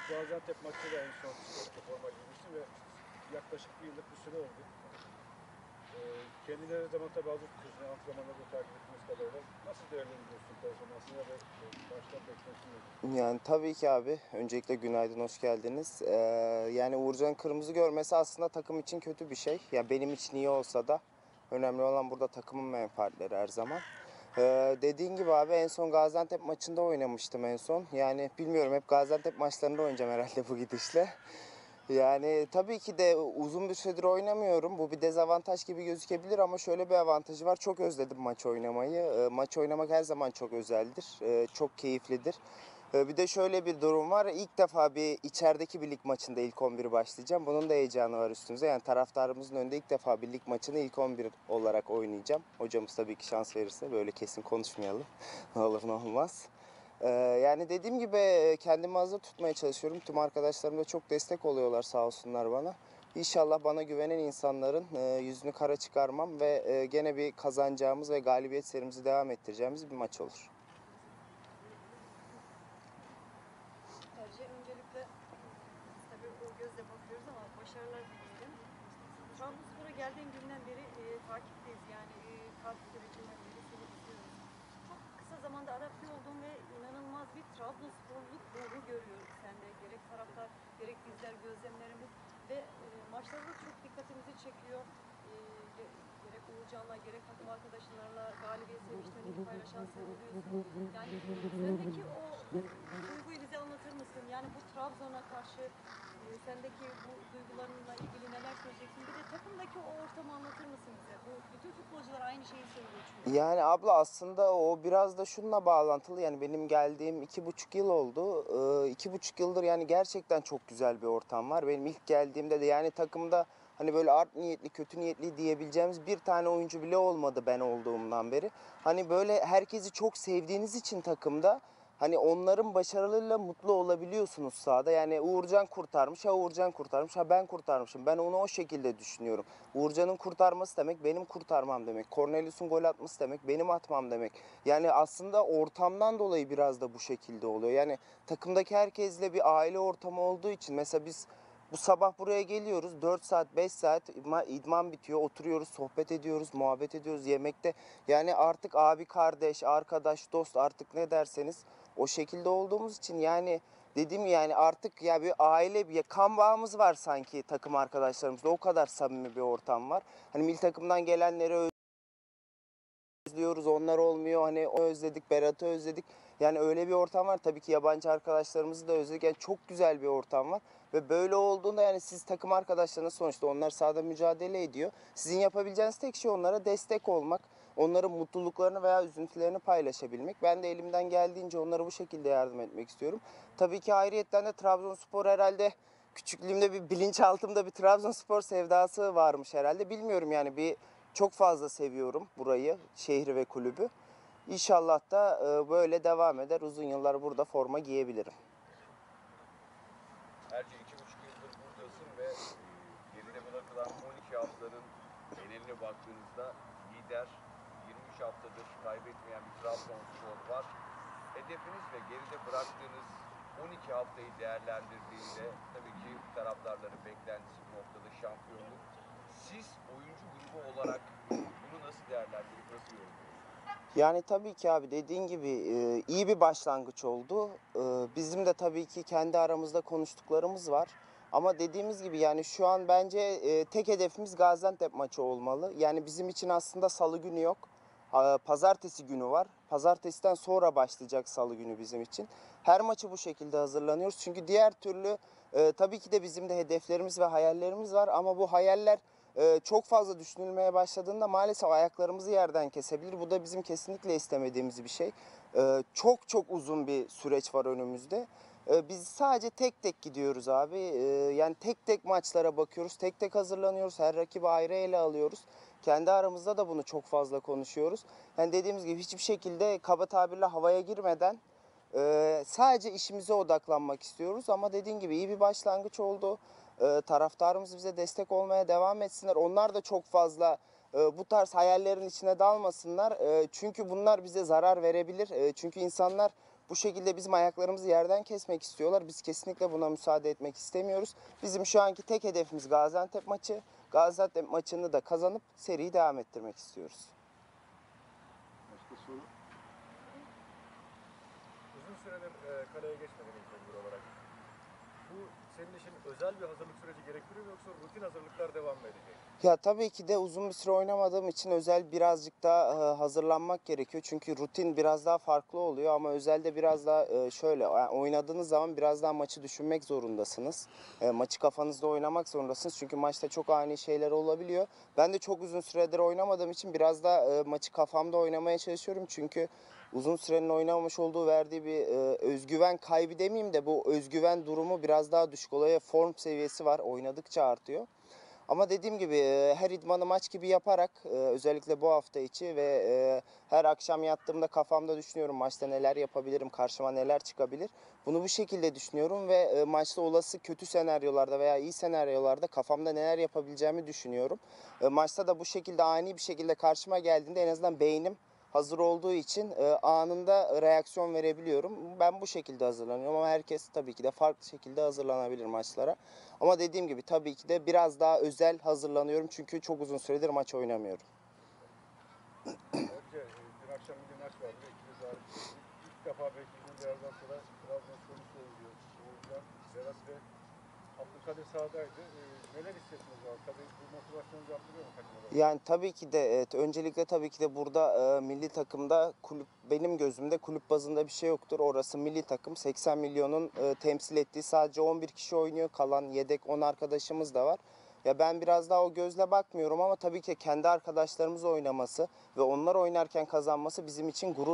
Gaziantep maçı da en son forma giymiştim ve yaklaşık bir yıllık bir süre oldu. Kendine ne zaman tabi hazır tutuyorsun, antrenmanlarda takip ettiğiniz kadarıyla. Nasıl değerlendiriyorsun performansını ya da baştan beklentin? Yani tabii ki abi. Öncelikle günaydın, hoş geldiniz. Yani Uğurcan kırmızı görmesi aslında takım için kötü bir şey. Ya benim için iyi olsa da önemli olan burada takımın menfaatleri her zaman. Dediğin gibi abi en son Gaziantep maçında oynamıştım en son. Yani bilmiyorum, hep Gaziantep maçlarında oynayacağım herhalde bu gidişle. Yani tabii ki de uzun bir süredir oynamıyorum. Bu bir dezavantaj gibi gözükebilir ama şöyle bir avantajı var. Çok özledim maç oynamayı. Maç oynamak her zaman çok özeldir. Çok keyiflidir. Bir de şöyle bir durum var. İlk defa bir içerideki bir lig maçında ilk 11 başlayacağım. Bunun da heyecanı var üstümüze. Yani taraftarımızın önünde ilk defa bir lig maçını ilk 11 olarak oynayacağım. Hocamız tabii ki şans verirse, böyle kesin konuşmayalım. Ne olur ne olmaz. Yani dediğim gibi kendimi hazır tutmaya çalışıyorum. Tüm arkadaşlarım da çok destek oluyorlar sağ olsunlar bana. İnşallah bana güvenen insanların yüzünü kara çıkarmam ve gene bir kazanacağımız ve galibiyet serimizi devam ettireceğimiz bir maç olur. Öncelikle tabii o gözle bakıyoruz ama başarılar dileyelim. Trabzonspor'a geldiğin günden beri takipteyiz, yani takip sürecinden beri seni izliyoruz. Çok kısa zamanda adapte olduğun ve inanılmaz bir Trabzonsporluk ruhu görüyoruz sende. Gerek taraftar, gerek bizler, gözlemlerimiz ve maçlarda çok dikkatimizi çekiyor. Gerek Uğurcan'la, gerek takım arkadaşlarla galibiyet sevinçlerini paylaşan sen oluyorsun. Yani sendeki o duyguyu bize anlatır mısın? Yani bu Trabzon'a karşı sendeki bu duygularınla ilgili neler söyleyeceksin? Bir de takımdaki o ortamı anlatır mısın bize? Bu bütün futbolcular aynı şeyi söylüyor çünkü. Yani abla aslında o biraz da şununla bağlantılı. Yani benim geldiğim 2,5 yıl oldu. 2,5 yıldır yani gerçekten çok güzel bir ortam var. Benim ilk geldiğimde de yani takımda hani böyle art niyetli, kötü niyetli diyebileceğimiz bir tane oyuncu bile olmadı ben olduğumdan beri. Hani böyle herkesi çok sevdiğiniz için takımda hani onların başarılarıyla mutlu olabiliyorsunuz sahada. Yani Uğurcan kurtarmış, ha Uğurcan kurtarmış, ha ben kurtarmışım. Ben onu o şekilde düşünüyorum. Uğurcan'ın kurtarması demek benim kurtarmam demek. Cornelius'un gol atması demek benim atmam demek. Yani aslında ortamdan dolayı biraz da bu şekilde oluyor. Yani takımdaki herkesle bir aile ortamı olduğu için mesela biz bu sabah buraya geliyoruz. 4 saat, 5 saat idman bitiyor. Oturuyoruz, sohbet ediyoruz, muhabbet ediyoruz yemekte. Yani artık abi, kardeş, arkadaş, dost, artık ne derseniz o şekilde olduğumuz için yani dediğim yani artık ya bir aile, bir kan bağımız var sanki takım arkadaşlarımızla. O kadar samimi bir ortam var. Hani milli takımdan gelenleri özlüyoruz, onlar olmuyor. Hani o özledik, Berat'ı özledik. Yani öyle bir ortam var. Tabii ki yabancı arkadaşlarımızı da özledik. Yani çok güzel bir ortam var. Ve böyle olduğunda yani siz takım arkadaşlarınız, sonuçta onlar sahada mücadele ediyor. Sizin yapabileceğiniz tek şey onlara destek olmak. Onların mutluluklarını veya üzüntülerini paylaşabilmek. Ben de elimden geldiğince onlara bu şekilde yardım etmek istiyorum. Tabii ki ayrıyetten de Trabzonspor herhalde küçüklüğümde bir bilinçaltımda bir Trabzonspor sevdası varmış herhalde. Bilmiyorum yani çok fazla seviyorum burayı, şehri ve kulübü. İnşallah da böyle devam eder. Uzun yıllar burada forma giyebilirim. Erce 2,5 yıldır buradasın ve geride bırakılan 12 haftanın geneline baktığınızda lider 23 haftadır kaybetmeyen bir Trabzonspor var. Hedefiniz ve geride bıraktığınız 12 haftayı değerlendirdiğinde tabii ki taraftarların beklentisi bu noktada şampiyonluk. Siz oyuncu grubu olarak bunu nasıl değerlendirip nasıl yorumluyorsunuz? Yani tabii ki abi dediğin gibi iyi bir başlangıç oldu. Bizim de tabii ki kendi aramızda konuştuklarımız var. Ama dediğimiz gibi yani şu an bence tek hedefimiz Gaziantep maçı olmalı. Yani bizim için aslında salı günü yok. Pazartesi günü var. Pazartesiden sonra başlayacak salı günü bizim için. Her maçı bu şekilde hazırlanıyoruz. Çünkü diğer türlü tabii ki de bizim de hedeflerimiz ve hayallerimiz var. Ama bu hayaller çok fazla düşünülmeye başladığında maalesef ayaklarımızı yerden kesebilir. Bu da bizim kesinlikle istemediğimiz bir şey. Çok çok uzun bir süreç var önümüzde. Biz sadece tek tek gidiyoruz abi. Yani tek tek maçlara bakıyoruz, tek tek hazırlanıyoruz, her rakibi ayrı ele alıyoruz. Kendi aramızda da bunu çok fazla konuşuyoruz. Yani dediğimiz gibi hiçbir şekilde kaba tabirle havaya girmeden sadece işimize odaklanmak istiyoruz. Ama dediğim gibi iyi bir başlangıç oldu. Taraftarımız bize destek olmaya devam etsinler. Onlar da çok fazla bu tarz hayallerin içine dalmasınlar. Çünkü bunlar bize zarar verebilir. Çünkü insanlar bu şekilde bizim ayaklarımızı yerden kesmek istiyorlar. Biz kesinlikle buna müsaade etmek istemiyoruz. Bizim şu anki tek hedefimiz Gaziantep maçı. Gaziantep maçını da kazanıp seriyi devam ettirmek istiyoruz. Başka soru? Uzun süredir kaleye geçmedin ilk 11 olarak. Bu senin için özel bir hazırlık süreci gerektiriyor mu yoksa rutin hazırlıklar devam mı edecek? Ya tabii ki de uzun bir süre oynamadığım için özel birazcık daha hazırlanmak gerekiyor. Çünkü rutin biraz daha farklı oluyor ama özelde biraz daha şöyle oynadığınız zaman biraz daha maçı düşünmek zorundasınız. Maçı kafanızda oynamak zorundasınız. Çünkü maçta çok ani şeyler olabiliyor. Ben de çok uzun süredir oynamadığım için biraz da maçı kafamda oynamaya çalışıyorum. Çünkü uzun sürenin oynamamış olduğu verdiği bir özgüven kaybı demeyeyim de bu özgüven durumu biraz daha düşük oluyor. Form seviyesi var, oynadıkça artıyor. Ama dediğim gibi her idmanı maç gibi yaparak özellikle bu hafta içi ve her akşam yattığımda kafamda düşünüyorum maçta neler yapabilirim, karşıma neler çıkabilir. Bunu bu şekilde düşünüyorum ve maçta olası kötü senaryolarda veya iyi senaryolarda kafamda neler yapabileceğimi düşünüyorum. Maçta da bu şekilde ani bir şekilde karşıma geldiğinde en azından beynim hazır olduğu için anında reaksiyon verebiliyorum. Ben bu şekilde hazırlanıyorum ama herkes tabii ki de farklı şekilde hazırlanabilir maçlara. Ama dediğim gibi tabii ki de biraz daha özel hazırlanıyorum çünkü çok uzun süredir maç oynamıyorum. Ayrıca dün akşam bir maç vardı. İkimiz hariç. İlk defa belki uzun bir yerden sonra Trabzonspor'un oynuyor. Oğuzcan, Serhat ve Abdülkadir sahadaydı. Neler hissettiniz o an? Tabii bu motivasyonunuzu arttırıyor mu takım olarak? Yani tabii ki de evet, öncelikle tabii ki de burada milli takımda kulüp benim gözümde kulüp bazında bir şey yoktur. Orası milli takım 80 milyonun temsil ettiği sadece 11 kişi oynuyor. Kalan yedek 10 arkadaşımız da var. Ya ben biraz daha o gözle bakmıyorum ama tabii ki kendi arkadaşlarımız oynaması ve onlar oynarken kazanması bizim için gurur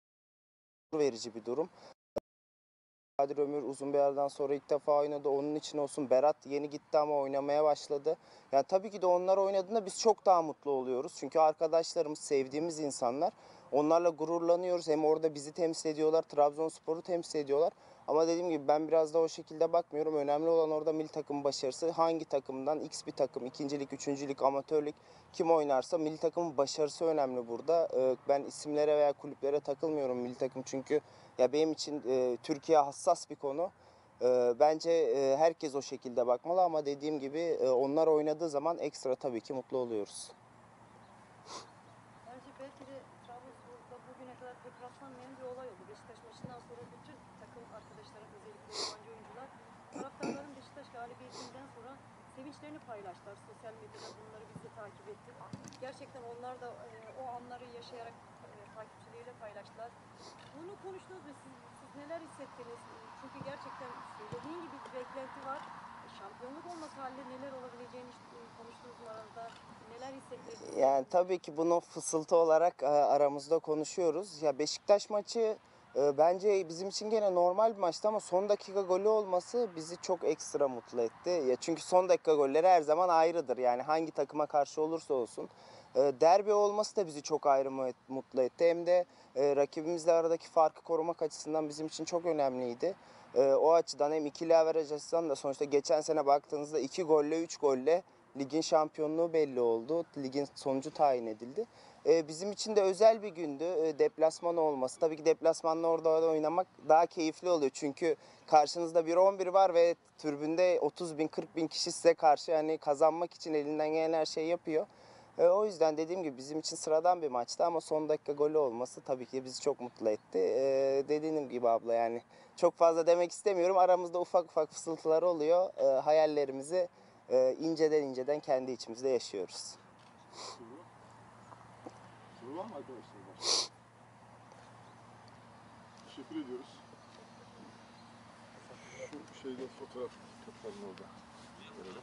verici bir durum. Kadir Ömür uzun bir aradan sonra ilk defa oynadı. Onun için olsun. Berat yeni gitti ama oynamaya başladı. Yani tabii ki de onlar oynadığında biz çok daha mutlu oluyoruz. Çünkü arkadaşlarımız, sevdiğimiz insanlar. Onlarla gururlanıyoruz. Hem orada bizi temsil ediyorlar, Trabzonspor'u temsil ediyorlar. Ama dediğim gibi ben biraz da o şekilde bakmıyorum. Önemli olan orada milli takım başarısı. Hangi takımdan? X bir takım, ikincilik, üçüncülük, amatörlük kim oynarsa milli takımın başarısı önemli burada. Ben isimlere veya kulüplere takılmıyorum milli takım çünkü ya benim için Türkiye hassas bir konu. Bence herkes o şekilde bakmalı ama dediğim gibi onlar oynadığı zaman ekstra tabii ki mutlu oluyoruz. Bence belki de Trabzonspor'da bugüne kadar pek rastlanmayan bir olay oldu. Beşiktaş maçından sonra bütün takım arkadaşlarım, özellikle yabancı oyuncular, taraftarların Beşiktaş galibiyetinden sonra sevinçlerini paylaştılar. Sosyal medyada bunları biz de takip ettik. Gerçekten onlar da o anları yaşayarak takipçileriyle paylaştılar. Bunu konuştunuz ve siz neler hissettiniz? Çünkü gerçekten söylediğin gibi bir beklenti var. Şampiyonluk olması halde neler olabileceğini konuştunuz mu aranızda? Neler hissettiniz? Yani tabii ki bunu fısıltı olarak aramızda konuşuyoruz. Ya Beşiktaş maçı bence bizim için gene normal bir maçtı ama son dakika golü olması bizi çok ekstra mutlu etti. Ya çünkü son dakika golleri her zaman ayrıdır. Yani hangi takıma karşı olursa olsun. Derbi olması da bizi çok ayrı mutlu etti. Hem de rakibimizle aradaki farkı korumak açısından bizim için çok önemliydi. O açıdan hem ikili averaj açısından da sonuçta geçen sene baktığınızda 2 golle 3 golle ligin şampiyonluğu belli oldu. Ligin sonucu tayin edildi. Bizim için de özel bir gündü. Deplasman olması. Tabii ki deplasmanla orada oynamak daha keyifli oluyor. Çünkü karşınızda bir 11 var ve tribünde 30 bin 40 bin kişi size karşı yani kazanmak için elinden gelen her şeyi yapıyor. O yüzden dediğim gibi bizim için sıradan bir maçtı ama son dakika golü olması tabii ki bizi çok mutlu etti. Dediğim gibi abla yani çok fazla demek istemiyorum. Aramızda ufak ufak fısıltılar oluyor. Hayallerimizi inceden kendi içimizde yaşıyoruz. Soru. Soru var mı arkadaşlar? Teşekkür ediyoruz. Şu şeyde fotoğraf tutalım orada. Verelim.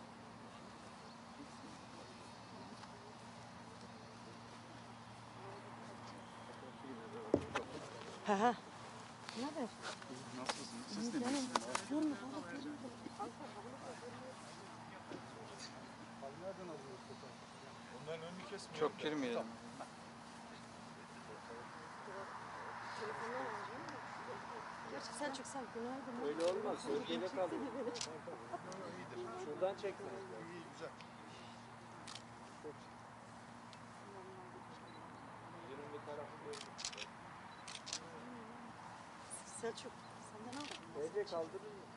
Ne haber? Nasılsınız? Siz de misiniz? Onların önünü kesmiyor. Çok girmeyelim. Gerçi sen çıksan günaydın. Öyle olmaz. Gölgede kalıyor. Şuradan çekme. İyi, güzel. Yürün bir tarafı böyle. Selçuk senden al. TC kaldırır mı?